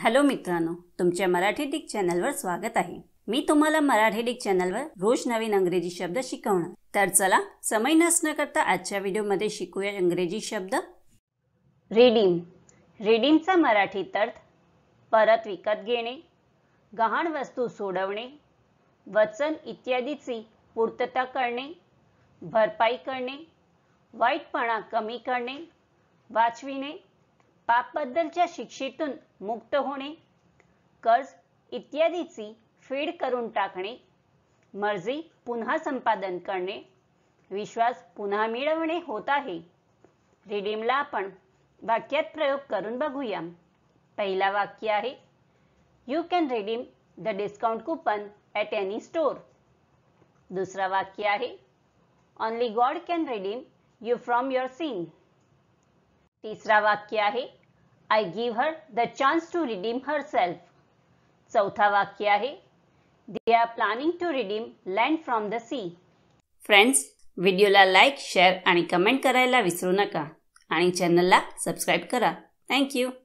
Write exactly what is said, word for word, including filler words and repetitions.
Hello मित्रांनो, तुमच्या Marathi Dick चॅनलवर स्वागत आहे। मी तुम्हाला मराठी डिक चॅनलवर रोज नवीन इंग्रजी शब्द शिकवणार। तर चला समय नष्ट न करता आजच्या व्हिडिओमध्ये शिकूया इंग्रजी शब्द। रिडीम। रिडीमचा मराठीत अर्थ परत विकत घेणे, गहाण वस्तू सोडवणे, वचन इत्यादीची पूर्तता करणे, भरपाई करणे, वाईटपणा कमी करणे, वाचविणे, पापबद्दलच्या शिक्षेतून मुक्त होणे, कर्ज इत्यादीची फेड करून टाकणे, मर्जी पुन्हा संपादन करणे, विश्वास पुन्हा मिळवणे होत आहे। रिडीमला आपण वाक्यात प्रयोग करून बघूया। पहिला वाक्य आहे, you can redeem the discount coupon at any store. दुसरा वाक्य आहे, only God can redeem you from your sin. तिसरा वाक्य आहे, I give her the chance to redeem herself. चौथा वाक्य आहे, they are planning to redeem land from the sea. Friends, व्हिडिओला लाईक, शेअर आणि कमेंट करायला विसरू नका आणि चॅनलला सबस्क्राईब करा। Thank you.